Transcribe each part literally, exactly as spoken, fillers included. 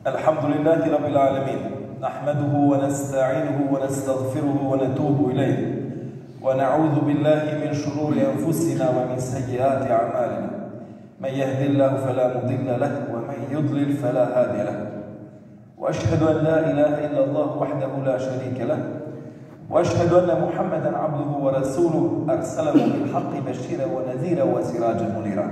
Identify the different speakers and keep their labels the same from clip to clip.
Speaker 1: الحمد لله رب العالمين نحمده ونستعينه ونستغفره ونتوب إليه ونعوذ بالله من شرور أنفسنا ومن سيئات أعمالنا من يهد الله فلا مضل له ومن يضلل فلا هادي له وأشهد أن لا إله إلا الله وحده لا شريك له وأشهد أن محمدا عبده ورسوله أرسله بالحق بشيرا ونذيرا وسراجا منيرا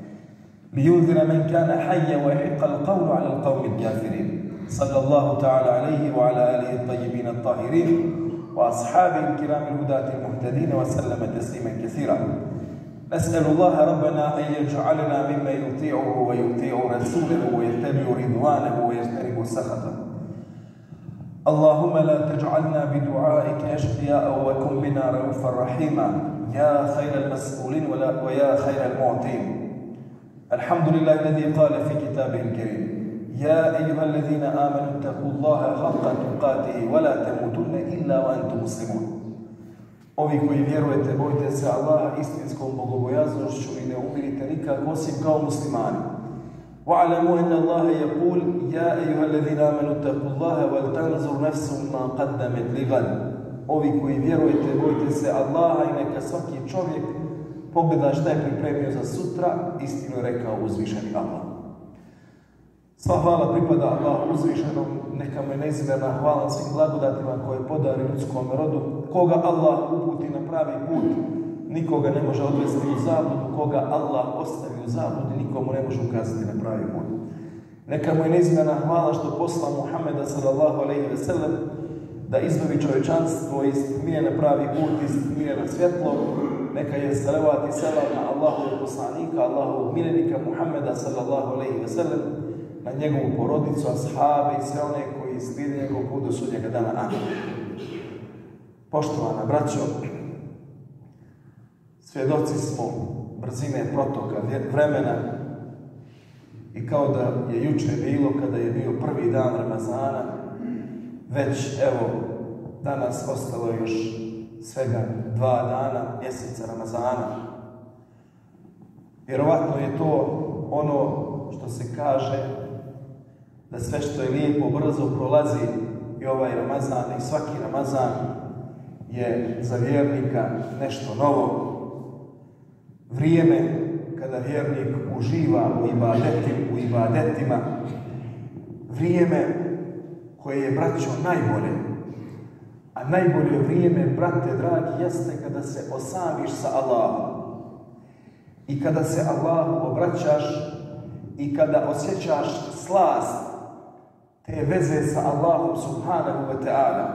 Speaker 1: لينذر من كان حيا ويحق القول على القوم الكافرين صلى الله تعالى عليه وعلى آله الطيبين الطاهرين وأصحابه الكرام الهداة المهتدين وسلم تسليما كثيرا. نسأل الله ربنا أن يجعلنا ممن يطيعه ويطيع رسوله ويتبع رضوانه ويجتنب سخطه. اللهم لا تجعلنا بدعائك أشقياء وكن بنا رؤوفا رحيما يا خير المسؤولين ويا خير المعطين. الحمد لله الذي قال في كتابه الكريم يا أيها الذين آمنوا اتقوا الله حق تقاته ولا تموتن إلا وأنتم مسلمون. Ovi koji vjerujete, bojite se Allaha istinskom bogobojaznošću i ne umirite nikako osim kao muslimani. وَعَلَمُوا أَنَّ اللَّهَ يَقُولُ يَا أَيُّهَا الَّذِينَ آمَنُوا اتَّقُوا اللَّهَ وَلْتَنْظُرْ نَفْسٌ مَا قَدَّمَتْ لِغَدٍ. Ovi koji vjerujete, bojite se Allaha i neka svaki čovjek pogleda šta je pripremio za sutra, istinu je rekao uzvišeni Allah. Sva hvala pripada Allahu uzvišenom, neka mu je neizmjerna hvala svim blagodatima koje podari ljudskom rodu. Koga Allah uputi na pravi put, nikoga ne može odvesti u zabludu, koga Allah ostavi u zabludi, nikomu ne može ukazati na pravi put. Neka mu je neizmjerna hvala što posla Muhammeda sallallahu alejhi ve sellem da izbavi čovječanstvo iz tmine na pravi put, iz tmine na svjetlo. Neka je salavat i selam na Allahovog poslanika, Allahovog miljenika Muhammeda sallallahu alejhi ve sellem, na njegovu porodicu, ashabe i sve one koji slijede njegov put do sudnjega dana. Amin. Poštovana braćo, svjedoci smo brzine protoka vremena i kao da je juče bilo kada je bio prvi dan Ramazana, već evo danas ostalo još svega dva dana mjeseca Ramazana. Vjerovatno je to ono što se kaže da sve što je lijepo brzo prolazi i ovaj Ramazan i svaki Ramazan je za vjernika nešto novo. Vrijeme kada vjernik uživa u ibadetima, u ibadetima. Vrijeme koje je, braćo, najbolje. A najbolje vrijeme, brate dragi, jeste kada se osamiš sa Allahom. I kada se Allahu obraćaš i kada osjećaš slast te veze sa Allahom subhanahu wa ta'ala.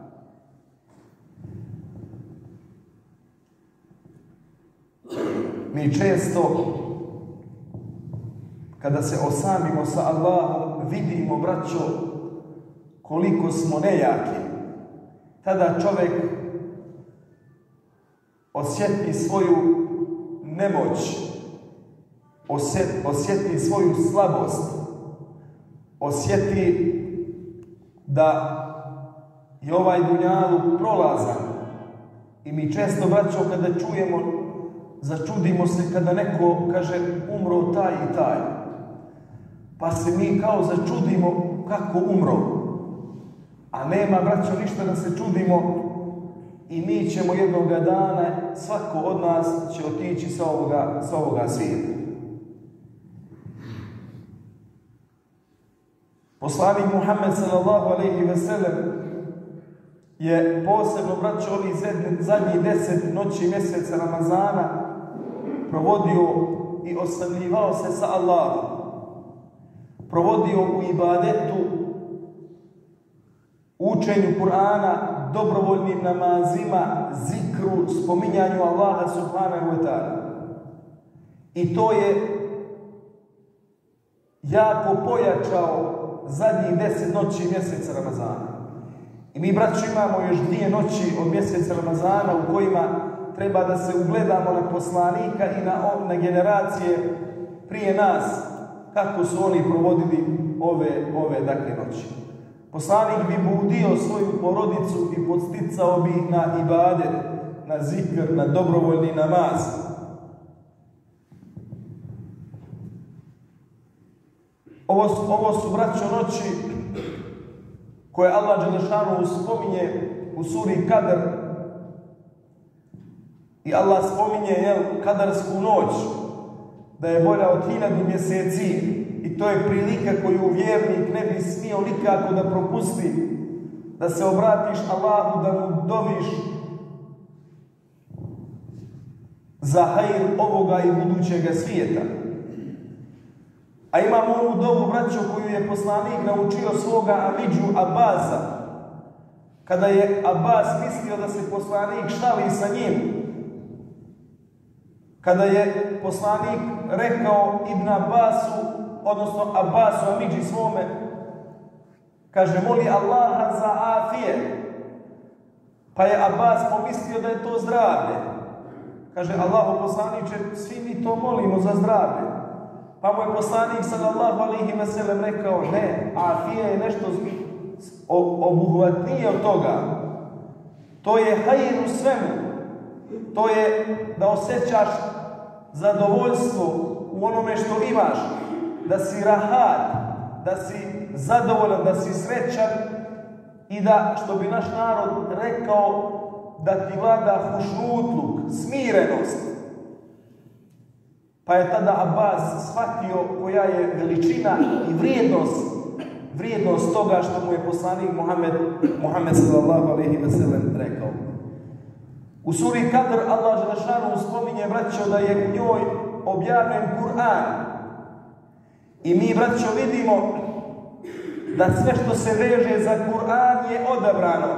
Speaker 1: Mi često kada se osamimo sa Allahom vidimo, braćo, koliko smo nejaki. Tada čovjek osjeti svoju nemoć, osjeti svoju slabost, osjeti da je ovaj dunjaluk prolazan. I mi često, braćo, kada čujemo, začudimo se kada neko kaže umro taj i taj. Pa se mi kao začudimo kako umro. A nema, braćo, ništa da se čudimo i mi ćemo jednog dana, svako od nas će otići sa ovoga, sa ovoga svijeta. Poslanik Muhammed sallallahu alejhi ve sellem je posebno, braćo, ovih zadnjih deset noći mjeseca Ramazana provodio i osamljivao se sa Allahom. Provodio u ibadetu, učenju Kur'ana, dobrovoljnim namazima, zikru, spominjanju Allaha subhanahu wa ta'ala. I to je jako pojačao zadnjih deset noći mjeseca Ramazana. I mi, braćo, imamo još dvije noći od mjeseca Ramazana u kojima treba da se ugledamo na poslanika i na, na generacije prije nas, kako su oni provodili ove, ove dakle noći. Poslanik bi budio svoju porodicu i podsticao bi ih na ibadet, na zikr, na dobrovoljni namaz. Ovo, ovo su, braćo, noći koje Allah dželešanu spominje u suri Kadr. I Allah spominje, jel, kadarsku noć, da je bolja od hiljadu mjeseci. I to je prilika koju vjernik ne bi smio nikako da propusti. Da se obratiš Allahu, da mu doviš za hajr ovoga i budućega svijeta. A imamo onu dobu, braćo, koju je poslanik naučio svoga amidžu Abasa. Kada je Abbas mislio da se poslanik šali sa njim. Kada je poslanik rekao Ibn Abbasu, odnosno Abbasu, amidži svome, kaže, moli Allaha za afije. Pa je Abbas pomislio da je to zdravlje. Kaže, Allahu poslaniče, svi mi to molimo za zdravlje. Pa mu je poslanik sallallahu alejhi ve sellem rekao, ne, afije je nešto obuhvatnije od toga. To je hajr u svemu. To je da osjećaš zadovoljstvo u onome što imaš, da si rahat, da si zadovoljan, da si srećan i da, što bi naš narod rekao, da ti vlada hušnutluk, smirenost. Pa je tada Abbas shvatio koja je veličina i vrijednost, vrijednost toga što mu je poslanik Muhammed, Muhammed sallallahu alejhi ve sellem rekao. U suri Kadr Allah dželešanu spominje, braćo, da je u njoj objavljen Kur'an. I mi, braćo, vidimo da sve što se veže za Kur'an je odabrano.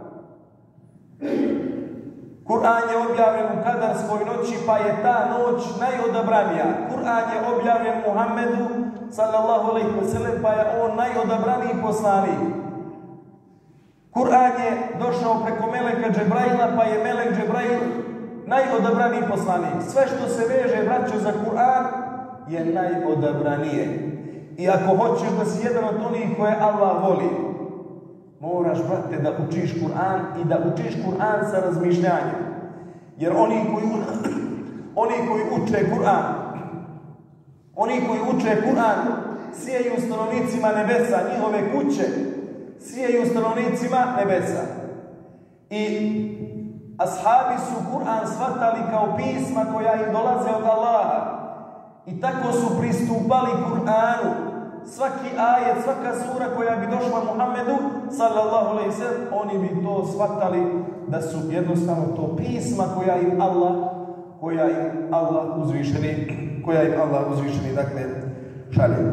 Speaker 1: Kur'an je objavljen u Kadarskoj noći, pa je ta noć najodabranija. Kur'an je objavljen Muhammedu sallallahu alejhi ve sellem, pa je on najodabraniji poslanik. Kur'an je došao preko meleka Džebraila, pa je melek Džebrail najodabraniji poslanik. Sve što se veže, braćo, za Kur'an je najodabranije. I ako hoćeš da si jedan od onih koje Allah voli, moraš, brate, da učiš Kur'an i da učiš Kur'an sa razmišljanjem. Jer oni koji, oni koji uče Kur'an, oni koji uče Kur'an, sijeju stanovnicima nebesa, njihove kuće, sijeju stanovnicima nebesa. I ashabi su Kur'an shvatali kao pisma koja im dolaze od Allaha. I tako su pristupali Kur'anu. Svaki ajet, svaka sura koja bi došla Muhammedu sallallahu alejhi ve sellem, oni bi to shvatali da su jednostavno to pisma koja im Allah, koja im Allah uzvišeni, koja im Allah uzvišeni, dakle, šalje.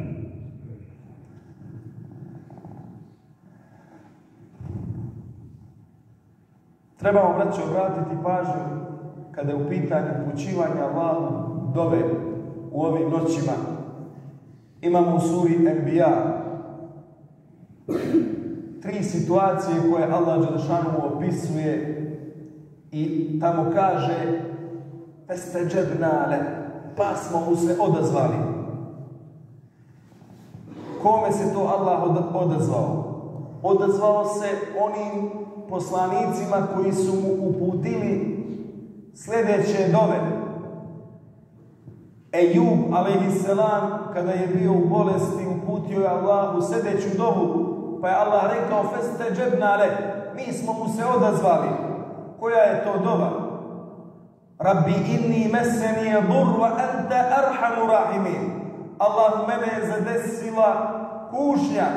Speaker 1: Trebamo, braćo, obratiti pažnju kada je u pitanju upućivanja Allahu dove u ovim noćima. Imamo u suri Enbiya tri situacije koje Allah dželešanu opisuje i tamo kaže festeđebna le, pa smo mu se odazvali. Kome se to Allah odazvao? Odazvao se onim poslanicima koji su mu uputili sljedeće dove. Ejub alejhisselam, kada je bio u bolesti, uputio je Allahu sljedeću dovu, pa je Allah rekao festeđebna le, mi smo mu se odazvali. Koja je to dova? Rabbi inni meseni dur wa anta arhamu rahimin. Allah, mene je zadesila kušnja,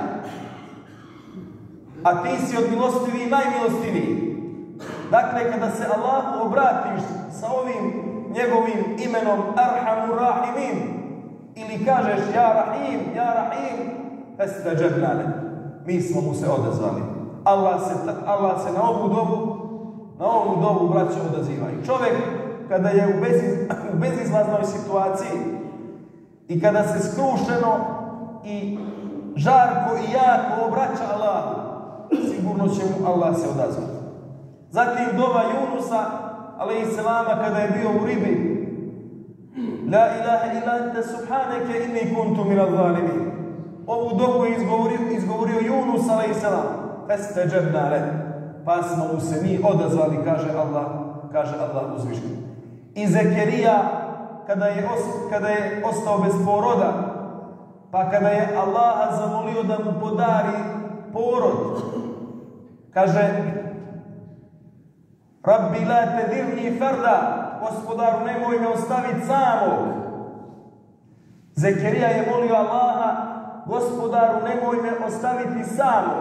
Speaker 1: a ti si od milostiviji najmilostiviji. Dakle, kada se Allahu obratiš sa ovim njegovim imenom Arhamu Rahimin, ili kažeš Ja Rahim, Ja Rahim, festeđebna le, mi smo mu se odazvali. Allah se, Allah se na ovu dobu, na ovu dobu, braćo, odaziva. I čovjek, kada je u, beziz, u bezizlaznoj situaciji i kada se skrušeno i žarko i jako obraća Allahu, sigurno će mu Allah se odazvati. Zatim dova Junusa alejhisselama, kada je bio u ribi, La ilaha illa anta subhaneke inni kuntu minaz zalimin. Ovu dovu je izgovorio, izgovorio Yunus alejhisselam. Festeđebna le, pa smo mu se mi odazvali, kaže Allah, kaže Allah uzvišeni. I Zekerija, kada je, os, kada je ostao bez poroda, Pa kada je Allaha zamolio da mu podari porod, kaže Rabbi la tedirni farda, Gospodaru nemoj me ostaviti samog. Zekerija je molio Allaha, Gospodaru nemoj me ostaviti samog.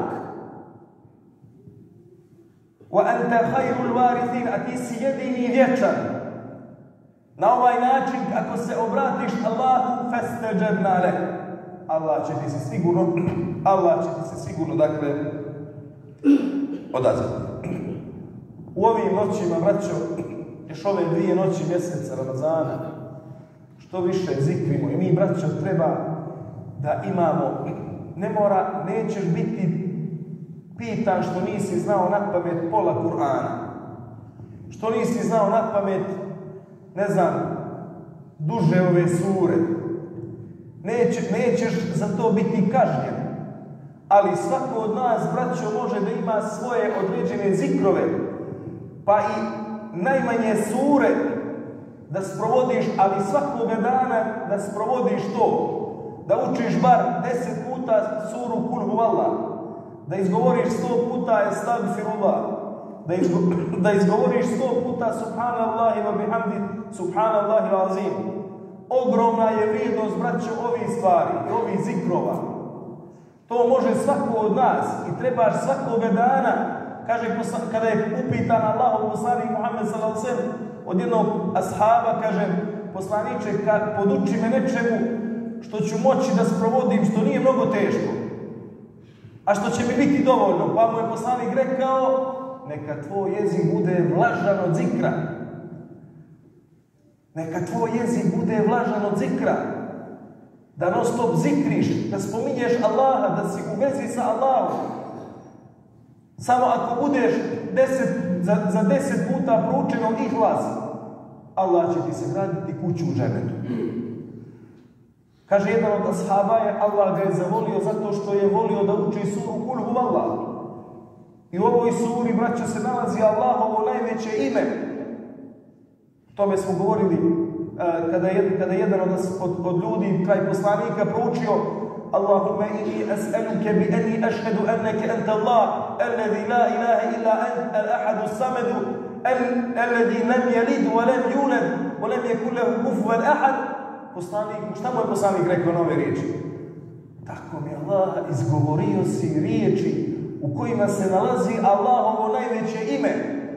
Speaker 1: Wa anta khairul warithin, a ti si jedini vječan. Na ovaj način, ako se obratiš Allahu, fastajabna lek. Allah će ti se sigurno, Allah će ti se sigurno, dakle, odazvati. U ovim noćima, braćo, još ove dvije noći mjeseca Ramazana, što više zikrimo i mi, braćo, treba da imamo, ne mora, nećeš biti pitan što nisi znao napamet pola Kur'ana, što nisi znao napamet, ne znam, duže ove sure. Neće, nećeš za to biti kažnjen, ali svako od nas, braćo, može da ima svoje određene zikrove, pa i najmanje sure da sprovodiš, ali svakoga dana da sprovodiš to, da učiš bar deset puta suru Kul huvallah, da izgovoriš sto puta estagfirullah, da, izgo, da izgovoriš sto puta subhanallahi wa bihamdi subhanallahi azim. Ogromna je vrijednost, braćo, ovih stvari i ovih zikrova. To može svako od nas i trebaš svakoga dana. Kaže, kada je upitan Allahov poslanik Muhammed sallallahu alejhi ve sellem od jednog ashaba, kaže, poslaniče, poduči me nečemu što ću moći da sprovodim, što nije mnogo teško, a što će mi biti dovoljno. Pa mu je poslanik rekao, neka tvoj jezik bude vlažan od zikra. Neka tvoj jezik bude vlažan od zikra. Da non stop zikriš, da spominješ Allaha, da si u vezi sa Allahom. Samo ako budeš deset, za, za deset puta proučenog ihlasa, Allah će ti se graditi kuću u džennetu. Kaže, jedan od ashaba je, Allah ga je zavolio zato što je volio da uči suru Kul huvallah. I u ovoj suri, braćo, se nalazi Allahovo najveće ime. Tome smo govorili uh, kada, je, kada je jedan od, od, od ljudi, kraj poslanika, proučio Allahumma inni as'aluke bi anni ashhadu annaka anta Allah alladhi la ilaha illa anta al-ahad as-samad alladhi lam yalid wa lam yulad wa lam yakul lahu kufuwan ahad. Poslanik, šta mu je poslanik rekao na ove riječi? Tako mi Allah, izgovorio si riječi u kojima se nalazi Allahovo najveće ime.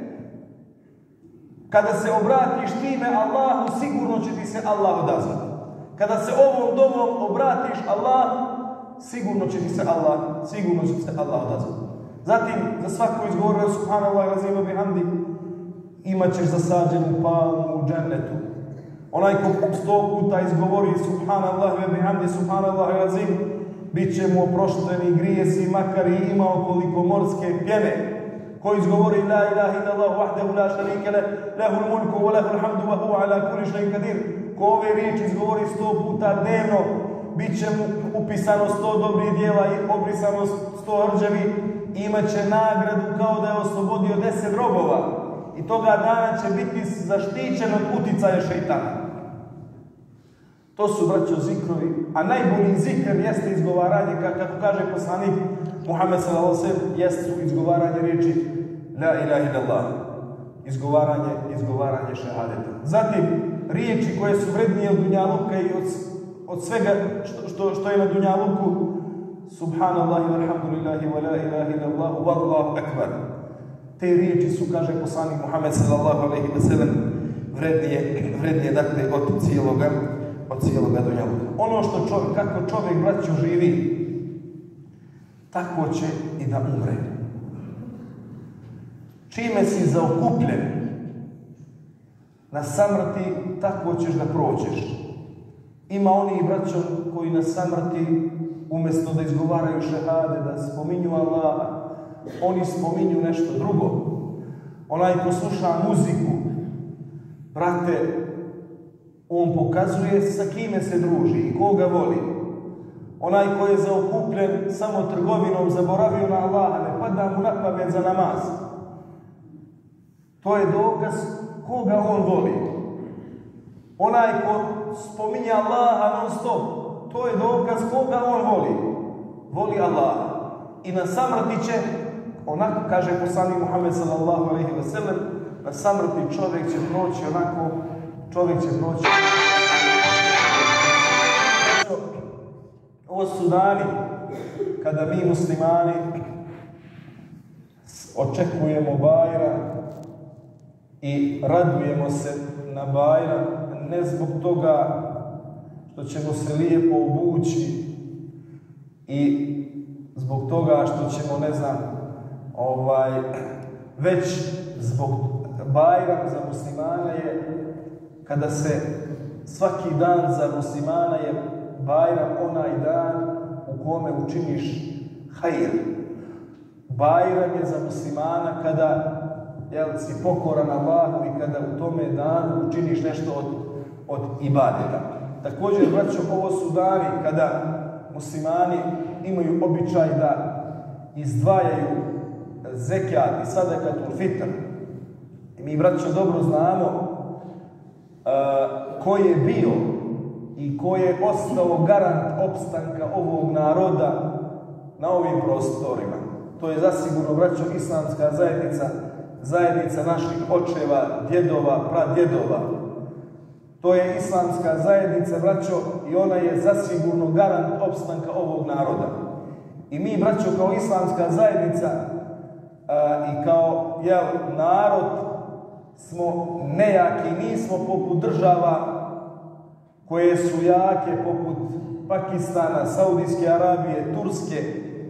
Speaker 1: Kada se obratiš time Allahu, sigurno će ti se Allah odazvati. Kada se ovom dovom obratiš Allahu, sigurno će ti se Allah, sigurno će ti se Allah odazvati. Zatim, za svako izgovorio subhanallahi wa bihamdihi bihamdi, imat ćeš zasađenu palmu u džennetu. Onaj ko sto puta izgovori subhanallahi wa bihamdi subhanallahi azim, bit će mu oprošteni grijesi, makar i imao koliko morske pjene. Ko izgovori la ilaha illallah wahdahu la sharika lah, lahul mulku wa lahul hamdu wa huwa ala kulli shay'in qadir. Ko ove riječi izgovori sto puta dnevno, bit će mu upisano sto dobrih djela i obrisano sto rđevi, imat će nagradu kao da je oslobodio deset robova. I toga dana će biti zaštićen od uticaja šejtana. To su, braćo, zikrovi, a najbolji zikr jeste izgovaranje, kako kaže poslanik Muhammed sallallahu alejhi ve sellem, jeste izgovaranje riječi la ilaha illallah, izgovaranje, izgovaranje šehadeta. Zatim, riječi koje su vrednije od dunjaluka i od, od svega što, što, što je na dunjaluku, subhanallahi walhamdulillahi wa la ilaha illallah wallahu akbar. Te riječi su, kaže poslanik Muhammed sallallahu alejhi ve sellem, vrednije, vrednije dakle od cijeloga, od cijeloga dunjaluka. Ono što čovjek, kako čovjek, braćo, živi, tako će i da umre. Čime si zaokupljen na samrti, tako ćeš da prođeš. Ima oni, braćo, koji na samrti, umjesto da izgovaraju šehade, da spominju Allaha, oni spominju nešto drugo. Onaj ko sluša muziku, brate, on pokazuje sa kime se druži i koga voli. Onaj ko je zaokupljen samo trgovinom, zaboravio na Allaha, ne pada mu na pamet za namaz. To je dokaz koga on voli. Onaj ko spominje Allaha non stop, to je dokaz koga on voli. Voli Allah. I na samrti će, onako kaže poslanik Muhammed sallallahu alejhi ve sellem, na samrti čovjek će proći onako, čovjek će proći. Ovo su dani kada mi muslimani očekujemo Bajram i radujemo se na Bajram, ne zbog toga što ćemo se lijepo obući i zbog toga što ćemo, ne znam, ovaj, već zbog Bajram za muslimana je kada se svaki dan za muslimana je Bajram onaj dan u kome učiniš hajr. Bajram je za muslimana kada jel, si pokoran Allahu i kada u tome danu učiniš nešto od, od ibadeta. Također, braćo, ovo su dani kada muslimani imaju običaj da izdvajaju zekijat i sadakatul fitr. I mi, braćo, dobro znamo uh, ko je bio i ko je ostao garant opstanka ovog naroda na ovim prostorima. To je zasigurno, braćo, islamska zajednica, zajednica naših očeva, djedova, pradjedova. To je islamska zajednica, braćo, i ona je zasigurno garant opstanka ovog naroda. I mi, braćo, kao islamska zajednica a, i kao jel, narod smo nejaki, nismo poput država koje su jake, poput Pakistana, Saudijske Arabije, Turske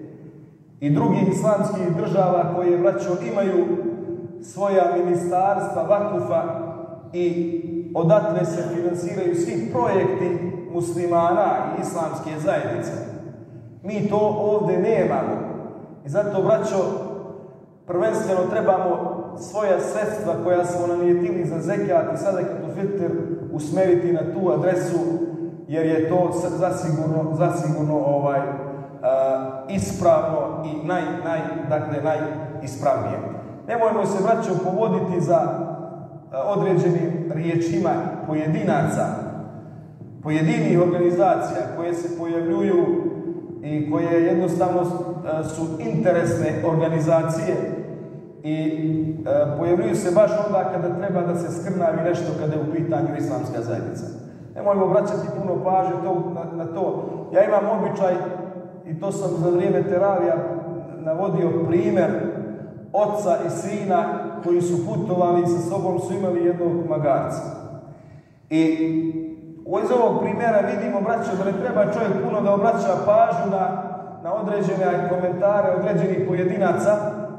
Speaker 1: i drugih islamskih država koje, braćo, imaju svoja ministarstva, vakufa i odatle se finansiraju svi projekti muslimana i islamske zajednice. Mi to ovdje nemamo. I zato, braćo, prvenstveno trebamo svoja sredstva koja smo nanijetili za zekijat i sadakatul fitr usmeriti na tu adresu, jer je to zasigurno, zasigurno ovaj, a, ispravno i naj, naj, dakle, najispravnije. Nemojmo se, braćo, povoditi za određenim riječima pojedinaca, pojedinih organizacija koje se pojavljuju i koje jednostavno su interesne organizacije i e, pojavljuju se baš onda kada treba da se skrnavi nešto kada je u pitanju islamska zajednica. Nemojmo vraćati puno pažnje to, na, na to. Ja imam običaj, i to sam za vrijeme teravija navodio primjer oca i sina koji su putovali i sa sobom su imali jednog magarca. I iz ovog primjera vidimo, braćo, da ne treba čovjek puno da obraća pažnju na, na određene komentare određenih pojedinaca,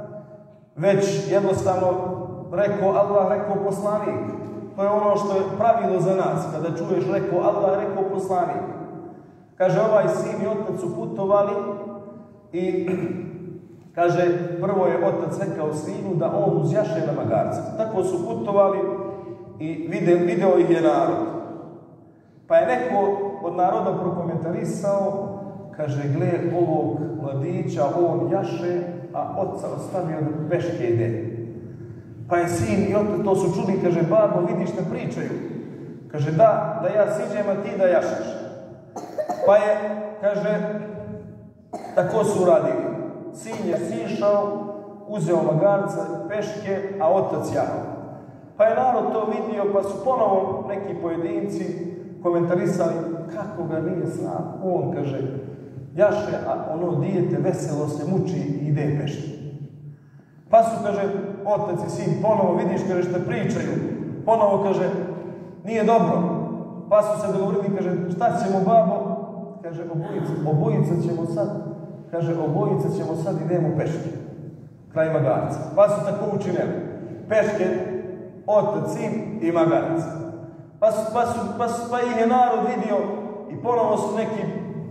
Speaker 1: već jednostavno rekao Allah, rekao poslanik. To je ono što je pravilo za nas. Kada čuješ rekao Allah, rekao poslanik. Kaže, ovaj sin i otac su putovali i kaže, prvo je otac rekao sinu da on uzjaše na magarca. Tako su putovali i video, video ih je narod. Pa je neko od naroda prokomentarisao, kaže, gle ovog mladića, on jaše, a oca ostavio da peške ide. Pa je sin i otac, to su čuli, kaže, babo, vidiš šta pričaju. Kaže, da, da ja siđem, a ti da jašeš. Pa je, kaže, tako su radili. Sin je sišao, uzeo magarca, peške, a otac jahao. Pa je narod to vidio, pa su ponovo neki pojedinci komentarisali kako ga nije sram. On, kaže, jaše, a ono dijete veselo se muči i ide peške. Pa su, kaže, otac i sin, ponovo vidiš, kaže, šta pričaju. Ponovo, kaže, nije dobro. Pa su se dogovorili, kaže, šta ćemo, babo? Kaže, obojica, obojica ćemo sad, kaže, obojica ćemo sad idemo peške. Kraj magarca. Pa su tako učinili. Peške, otac, sin i magarac. Pa, su, pa, su, pa, su, pa ih je narod vidio i ponovo su neki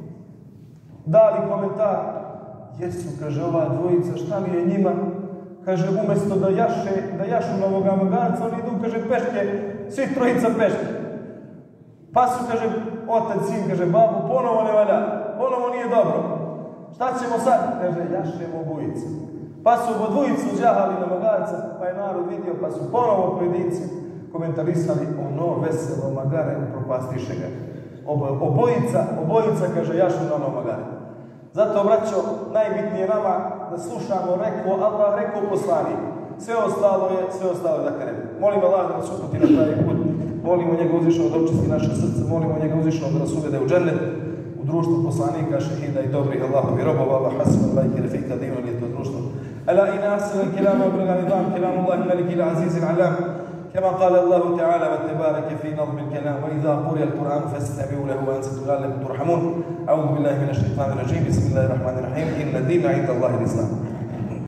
Speaker 1: dali komentar. Jesu, kaže, ova dvojica, šta li je njima? Kaže, umjesto da jaše, da jašu na ovoga magarca, oni idu, kaže, peške, svi trojica peške. Pa su, kaže, otac, sin, kaže, babu, ponovo ne valja, ponovo nije dobro. Šta ćemo sad? Kaže, jašemo obojica. Pa su obo dvojicu uzjahali na magarca, pa je narod vidio, pa su ponovo pojedinci komentarisali ono veselo magare, propastiše ga.
Speaker 2: obojica, obojica, kaže, jašu na nomagare. Zato, braćo, najbitnije nama da slušamo rekao Allah, rekao poslanik. Sve ostalo je, sve ostalo je da krene. Molim Allah da nas uputi na pravi put. Molimo njega uzvišenog da očisti naše srce. Molimo njega uzvišenog da nas uvede u džennet, u društvu poslanika, šehida i dobrih Allahovi robova. Allah hasma, lajke, refika, divno je to društvo. Ala ina asana kelama obraga nidam, kelamu Allahi maliki ila azizi alam. كما قال الله تعالى وتبارك في نظم الكلام وإذا قرئ القرآن فاستمعوا له وأنصتوا لعلكم ترحمون. أعوذ بالله من الشيطان الرجيم. بسم الله الرحمن الرحيم. إن الدين عند الله الإسلام.